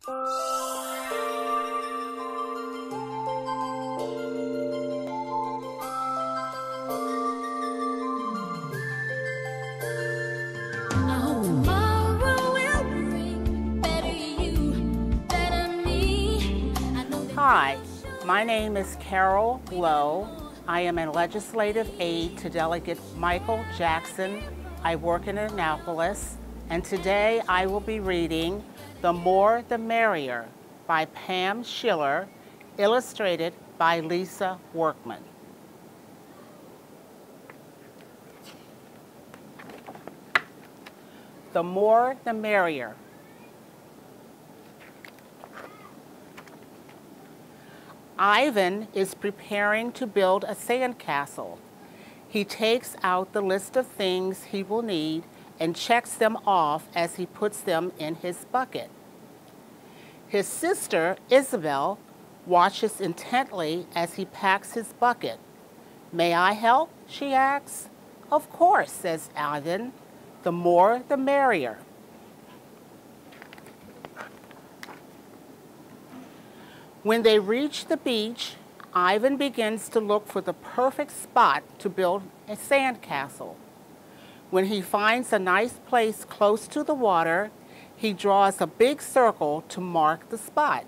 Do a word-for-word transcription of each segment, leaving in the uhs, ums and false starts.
Hi, my name is Carol Lowe. I am a legislative aide to Delegate Michael Jackson. I work in Annapolis, and today I will be reading The More the Merrier by Pam Schiller, illustrated by Lisa Workman. The more the merrier. Ivan is preparing to build a sandcastle. He takes out the list of things he will need and checks them off as he puts them in his bucket. His sister, Isabel, watches intently as he packs his bucket. "May I help?" she asks. "Of course," says Ivan. "The more the merrier." When they reach the beach, Ivan begins to look for the perfect spot to build a sandcastle. When he finds a nice place close to the water, he draws a big circle to mark the spot.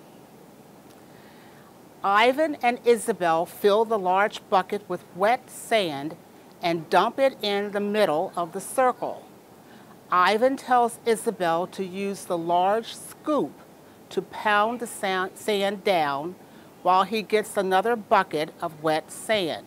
Ivan and Isabel fill the large bucket with wet sand and dump it in the middle of the circle. Ivan tells Isabel to use the large scoop to pound the sand down while he gets another bucket of wet sand.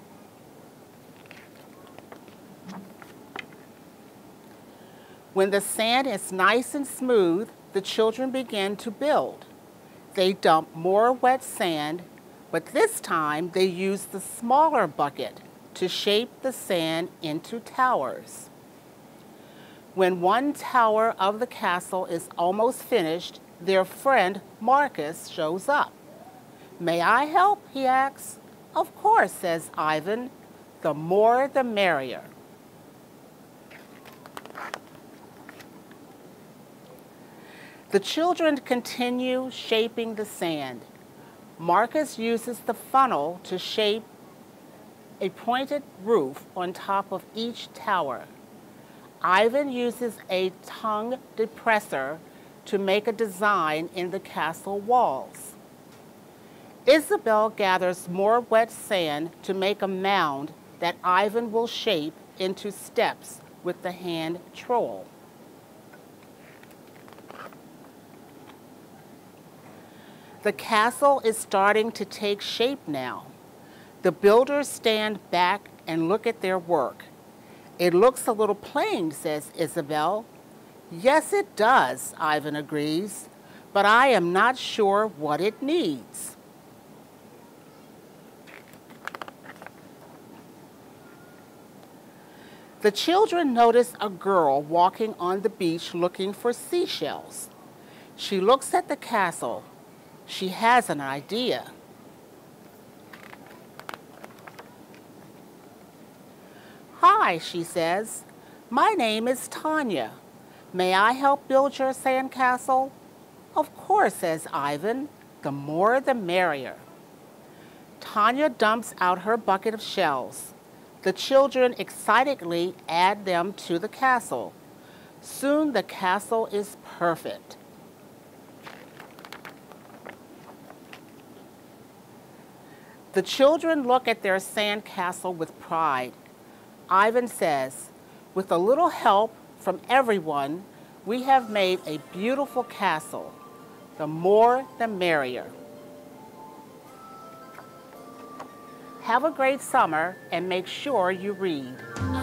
When the sand is nice and smooth, the children begin to build. They dump more wet sand, but this time they use the smaller bucket to shape the sand into towers. When one tower of the castle is almost finished, their friend Marcus shows up. "May I help?" he asks. "Of course," says Ivan. "The more the merrier." The children continue shaping the sand. Marcus uses the funnel to shape a pointed roof on top of each tower. Ivan uses a tongue depressor to make a design in the castle walls. Isabel gathers more wet sand to make a mound that Ivan will shape into steps with the hand trowel. The castle is starting to take shape now. The builders stand back and look at their work. "It looks a little plain," says Isabel. "Yes, it does," Ivan agrees, "but I am not sure what it needs." The children notice a girl walking on the beach looking for seashells. She looks at the castle. She has an idea. "Hi," she says. "My name is Tanya. May I help build your sandcastle?" "Of course," says Ivan. "The more the merrier." Tanya dumps out her bucket of shells. The children excitedly add them to the castle. Soon the castle is perfect. The children look at their sandcastle with pride. Ivan says, "With a little help from everyone, we have made a beautiful castle. The more the merrier." Have a great summer and make sure you read.